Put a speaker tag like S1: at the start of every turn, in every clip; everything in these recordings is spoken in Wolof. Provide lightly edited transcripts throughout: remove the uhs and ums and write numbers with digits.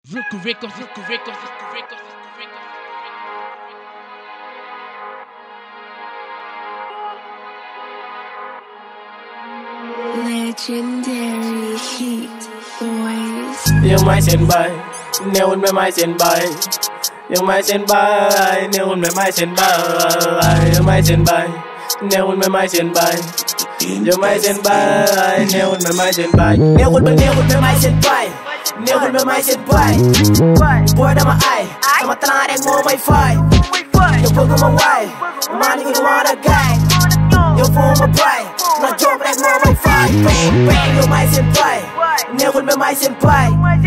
S1: Records.
S2: Legendary Heat Boys.
S3: Yung may senpai, neon may may senpai. Yung may senpai, neon may may senpai. Yung may senpai, neon may may senpai. Yung may senpai, neon may may senpai. Neon may may senpai. Neon may may senpai. Boy na maay, sama talang mo may fight. Yung pag umaway, mani ko mga guy. Yung phone mabay, na joke like mo may fight. Bang, yung may senpai. Neon may may senpai.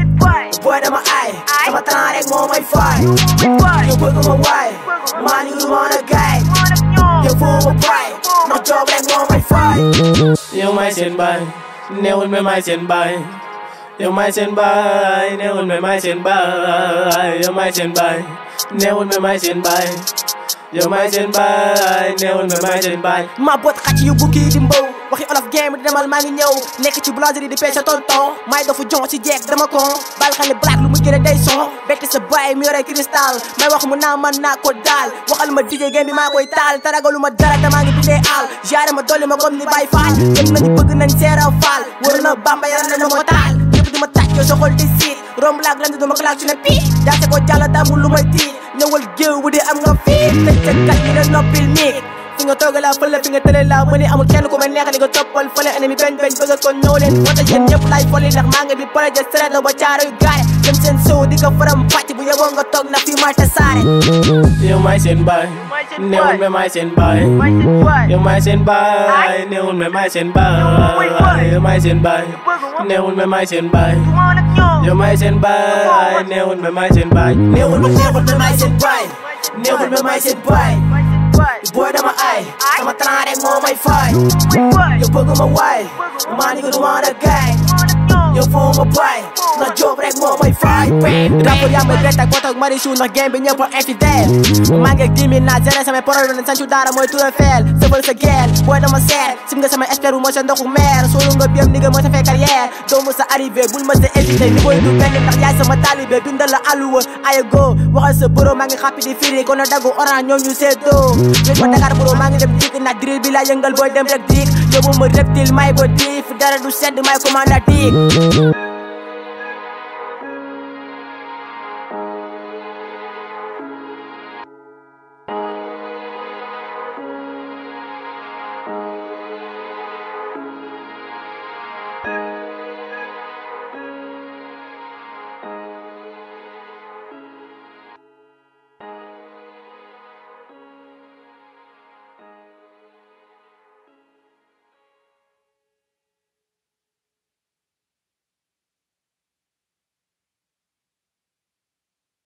S3: Boy na maay, sama talang mo may fight. Yung pag umaway, mani ko mga guy. Yung phone mabay, na joke like mo may fight. Yung may senpai, neon may may senpai. Yung may senpai, neon may may senpai. Yung may senpai, neon may may senpai. Yung may senpai, neon may may senpai.
S4: Mabot ka ci yu bukki dimbo waxi olof game di demal maa ngi ñëw nekk ci boulangerie di peese tonton may dofu jon ci jeeg dama ko bal xam ne black lu mu gën a day son betti sa baay mi yore cristal may wax mu naa man naa ko daal waxal ma DJ game bi maa koy taal taragalu ma dara damaa ngi bindee aal jaare ma dolli ma comme ni Baye Fall ñëpp nañu bëgg nañ seera Fall wër na Bamba yaram nañu ma taal ñëpp di ma tàj yow sa xol di siit romb laag lan di duma claque ci ne pii jaase ko jàlla damul lu may tiit ñëwal géew bu dee am nga fii tëj ca kat ñi la noppil nii fi nga tooga laa fële fi nga tële laa mu ne amul kenn ku may neex di nga toppal fële ennemi beñ bëgg kon ñëw leen wota yéen ñëpp laay foli ndax maa ngi bi projet seret la ba caaro yu gaare dem seen sow di ko faram pàcc bu yeboo nga toog na fii may tasaare
S3: Yung may senpai, neon may may senpai. Yung may senpai, neon may may senpai. Yung may senpai, neon may may senpai. Yung may senpai, neon may may senpai. Neon may may senpai. Neon may may senpai. Boy na maay, sama talang mo may fight. Yung pag umaway, mani ko mga guy. Yung phone mabay, na joke like mo may fight.
S4: Rapport yaa may bett ak botoog mari suul ndax game bi ñëpp a infidèle maa ngi ak 10 000 naa géré samay problème nañ sancu daara mooy tuura feel sëfal sa gel booy dama seet sim nga samay espère bu mooy sa ndoxu meer soolu nga biem ni nga mooy sa fay carrière doomu sa arrivé bul ma sa hésité ni koy du benn ndax yaay sama talibé bindal la alluwa aya go waxal sa boro maa ngi xappi di firi kon na daggu orange ñoo ñu seddoo ñun ma Dakar boro maa ngi dem dik ndax drill bi laa yëngal booy dem rek dik yóbbu ma reptile may bo diif dara du sedd may commanda dik